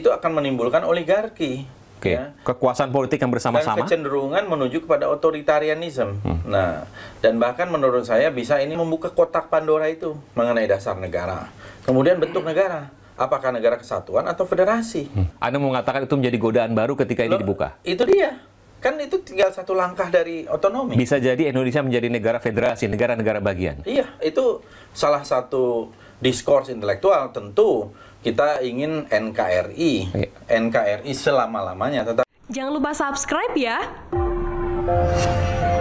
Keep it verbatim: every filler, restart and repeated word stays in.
itu akan menimbulkan oligarki. Oke. Ya. Kekuasaan politik yang bersama-sama. Dan kecenderungan menuju kepada otoritarianisme. Hmm. Nah, dan bahkan menurut saya bisa ini membuka kotak Pandora itu mengenai dasar negara. Kemudian bentuk negara. Apakah negara kesatuan atau federasi? Hmm. Anda mau mengatakan itu menjadi godaan baru ketika ini Loh, dibuka? Itu dia. Kan itu tinggal satu langkah dari otonomi. Bisa jadi Indonesia menjadi negara federasi, negara-negara bagian. Iya, itu salah satu diskurs intelektual. Tentu kita ingin N K R I. Iya. N K R I selama-lamanya. Tetap... Jangan lupa subscribe ya.